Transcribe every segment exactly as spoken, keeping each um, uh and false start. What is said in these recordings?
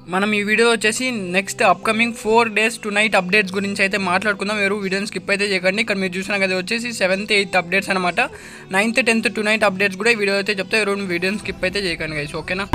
మనం ఈ వీడియో వచ్చేసి next upcoming four days tonight updates గురించి అయితే మాట్లాడుకుందాం. ఎవరు వీడియోని స్కిప్ అయితే చేయకండి. ఇక్కడ మీరు చూసినా కదా వచ్చేసి సెవెంత్ ఎయిత్ అప్డేట్స్ అనమాట. Ninth tenth tonight updates కూడా ఈ వీడియో అయితే చెప్తే ఎవరు వీడియోని స్కిప్ అయితే చేయకండి గైస్, ఓకేనా.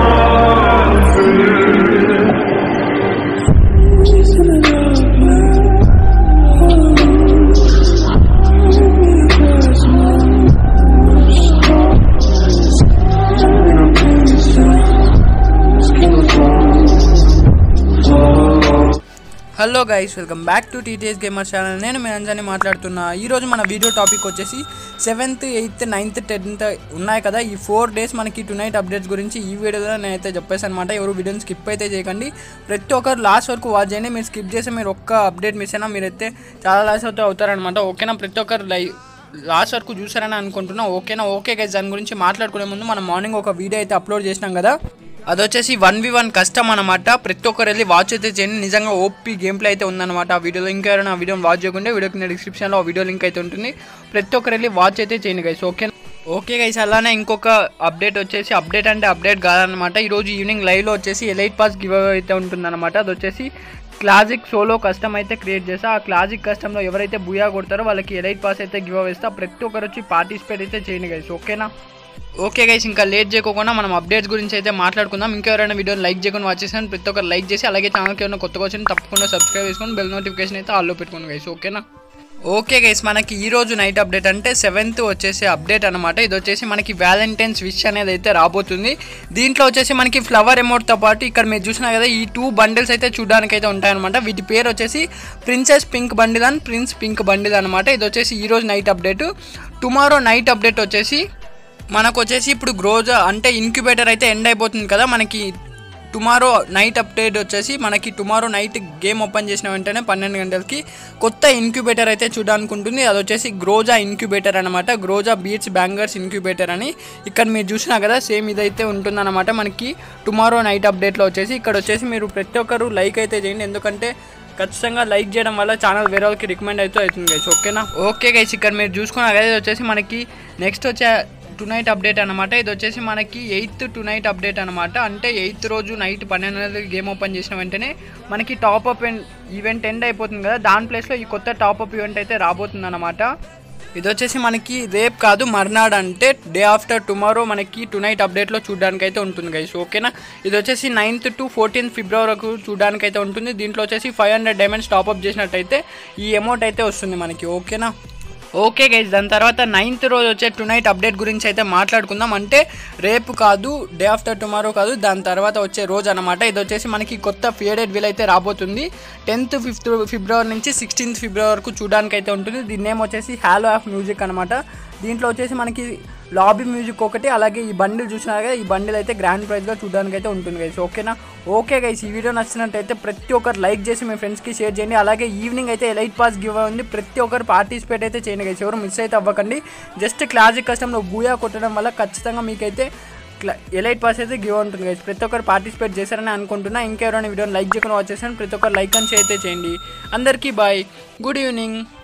Hello guys, welcome back to TTS gamer channel. నేను మీ అంజాని మాట్లాడుతున్నా. ఈరోజు మన వీడియో టాపిక్ వచ్చేసి సెవెంత్ ఎయిత్ నైన్త్ టెన్త్ ఉన్నాయి కదా, ఈ ఫోర్ డేస్ మనకి టు నైట్ అప్డేట్స్ గురించి ఈ వీడియోలో నేనైతే చెప్పేసి అనమాట. ఎవరు వీడియోని స్కిప్ అయితే చేయకండి, ప్రతి ఒక్కరు లాస్ట్ వరకు వాచ్ చేయండి. మీరు స్కిప్ చేస్తే మీరు ఒక్క అప్డేట్ మిస్ అయినా మీరైతే చాలా లాస్ అవుతూ అవుతారనమాట, ఓకేనా. ప్రతి ఒక్కరు లైవ్ లాస్ట్ వరకు చూసారని అనుకుంటున్నా, ఓకేనా. ఓకే గైస్, దాని గురించి మాట్లాడుకునే ముందు మనం మార్నింగ్ ఒక వీడియో అయితే అప్లోడ్ చేసినాం కదా, అది వచ్చేసి వన్ వి వన్ కష్టం అనమాట. ప్రతి ఒక్కరు వెళ్ళి వాచ్ అయితే చేయండి, నిజంగా ఓపీ గేమ్ ప్లే అయితే ఉందన్నమాట. ఆ వీడియోలో ఇంకా ఎవరైనా ఆ వీడియోని వాచ్ చేయకుంటే వీడియో కింద డిస్క్రిప్షన్లో ఆ వీడియో లింక్ అయితే ఉంటుంది. ప్రతి ఒక్కరు వెళ్ళి వాచ్ అయితే చేయండి గైస్, ఓకే. ఓకే గైస్, అలానే ఇంకొక అప్డేట్ వచ్చేసి, అప్డేట్ అంటే అప్డేట్ కాదనమాట, ఈరోజు ఈవినింగ్ లైవ్లో వచ్చేసి ఎలైట్ పాస్ గివ్ అవే అయితే ఉంటుందన్నమాట. అది వచ్చేసి క్లాసిక్ సోలో కస్టమ్ అయితే క్రియేట్ చేస్తా. ఆ క్లాసిక్ కస్టమ్లో ఎవరైతే బుయా కొడతారో వాళ్ళకి ఎలైట్ పాస్ అయితే గివ్ అవే ఇస్తా. ప్రతి ఒక్కరు వచ్చి పార్టిసిపేట్ అయితే చేయండి గైస్, ఓకేనా. ఓకే గైస్, ఇంకా లేట్ చేయకుండా మనం అప్డేట్స్ గురించి అయితే మాట్లాడుకుందాం. ఇంకెవరైనా వీడియోని లైక్ చేయకుండా వాచ్ చేసాను ప్రతి ఒక్కరు లైక్ చేసి, అలాగే ఛానల్కి ఏమైనా కొత్తగా వచ్చిన తప్పకుండా సబ్స్క్రైబ్ చేసుకొని బెల్ నోటిఫికేషన్ అయితే ఆల్లో పెట్టుకోండి గైస్, ఓకేనా. ఓకే గైస్, మనకి ఈ రోజు నైట్ అప్డేట్ అంటే సెవెంత్ వచ్చేసి అప్డేట్ అనమాట. ఇది వచ్చేసి మనకి వ్యాలంటైన్స్ విష్ అనేది అయితే రాబోతుంది. దీంట్లో వచ్చేసి మనకి ఫ్లవర్ అమౌంట్తో పాటు ఇక్కడ మీరు చూసినా కదా ఈ టూ బండిల్స్ అయితే చూడడానికి అయితే ఉంటాయన్నమాట. వీటి పేరు వచ్చేసి princess pink bundle and prince pink bundle అనమాట. ఇది వచ్చేసి ఈ రోజు night update. Tomorrow night update వచ్చేసి మనకు వచ్చేసి ఇప్పుడు గ్రోజా అంటే ఇన్క్యుబేటర్ అయితే ఎండ్ అయిపోతుంది కదా, మనకి టుమారో నైట్ అప్డేట్ వచ్చేసి మనకి టుమారో నైట్ గేమ్ ఓపెన్ చేసిన వెంటనే పన్నెండు గంటలకి కొత్త ఇన్క్యుబేటర్ అయితే చూడడానికి ఉంటుంది. అది వచ్చేసి గ్రోజా ఇన్క్యుబేటర్ అనమాట. గ్రోజా బీట్స్ బ్యాంగర్స్ ఇన్క్యుబేటర్ అని ఇక్కడ మీరు చూసినా కదా సేమ్ ఇదైతే ఉంటుందన్నమాట మనకి టుమారో నైట్ అప్డేట్లో వచ్చేసి. ఇక్కడ వచ్చేసి మీరు ప్రతి ఒక్కరు లైక్ అయితే చేయండి, ఎందుకంటే ఖచ్చితంగా లైక్ చేయడం వల్ల ఛానల్ వేరే వాళ్ళకి రికమెండ్ అయితే అవుతుంది గైస్, ఓకేనా. ఓకే గైస్, ఇక్కడ మీరు చూసుకున్నా కదా ఇది వచ్చేసి మనకి నెక్స్ట్ వచ్చే టు నైట్ అప్డేట్ అనమాట. ఇది వచ్చేసి మనకి ఎయిత్ టు నైట్ అప్డేట్ అనమాట. అంటే ఎయిత్ రోజు నైట్ పన్నెండు గంటలకి గేమ్ ఓపెన్ చేసిన వెంటనే మనకి టాప్అప్ ఈవెంట్ ఎండ్ అయిపోతుంది కదా, దాని ప్లేస్లో ఈ కొత్త టాప్అప్ ఈవెంట్ అయితే రాబోతుంది అనమాట. ఇది వచ్చేసి మనకి రేపు కాదు మర్నాడు, అంటే డే ఆఫ్టర్ టుమారో మనకి టు నైట్ అప్డేట్లో చూడడానికి అయితే ఉంటుంది గైస్, ఓకేనా. ఇది వచ్చేసి నైన్త్ టు ఫోర్టీన్త్ ఫిబ్రవరి వరకు చూడడానికి అయితే ఉంటుంది. దీంట్లో వచ్చేసి ఫైవ్ హండ్రెడ్ డైమండ్స్ టాప్అప్ చేసినట్టయితే ఈ అమౌంట్ అయితే వస్తుంది మనకి, ఓకేనా. ఓకే గైస్, దాని తర్వాత నైన్త్ రోజు వచ్చే టు నైట్ అప్డేట్ గురించి అయితే మాట్లాడుకుందాం. అంటే రేపు కాదు, డే ఆఫ్టర్ టుమారో కాదు, దాని తర్వాత వచ్చే రోజు అనమాట. ఇది వచ్చేసి మనకి కొత్త ఫేడెడ్ వీల్ అయితే రాబోతుంది. టెన్త్ ఫిఫ్త్ ఫిబ్రవరి నుంచి సిక్స్టీన్త్ ఫిబ్రవరి వరకు చూడడానికి అయితే ఉంటుంది. దీని నేమ్ వచ్చేసి హాలో ఆఫ్ మ్యూజిక్ అనమాట. దీంట్లో వచ్చేసి మనకి లాబీ మ్యూజిక్ ఒకటి, అలాగే ఈ బండిల్ చూసినా కదా ఈ బండిల్ అయితే గ్రాండ్ ప్రైజ్గా చూడడానికి అయితే ఉంటుంది గైస్, ఓకేనా. ఓకే గైస్, ఈ వీడియో నచ్చినట్టయితే ప్రతి ఒక్కరు లైక్ చేసి మీ ఫ్రెండ్స్కి షేర్ చేయండి. అలాగే ఈవినింగ్ అయితే ఎలైట్ పాస్ గివ్ ఉంది, ప్రతి ఒక్కరు పార్టిసిపేట్ అయితే చేయండి గైస్, ఎవరు మిస్ అయితే అవ్వకండి. జస్ట్ క్లాసిక్ కస్టమ్లో బూయా కొట్టడం వల్ల ఖచ్చితంగా మీకైతే ఎలైట్ పాస్ అయితే గివ్ ఉంటుంది గైస్. ప్రతి ఒక్కరు పార్టిసిపేట్ చేశారని అనుకుంటున్నా. ఇంకెవరైనా వీడియోని లైక్ చేయకుండా వాచ్ చేసాను ప్రతి ఒక్కరు లైక్ అని షేర్ అయితే చేయండి. అందరికీ బాయ్, గుడ్ ఈవినింగ్.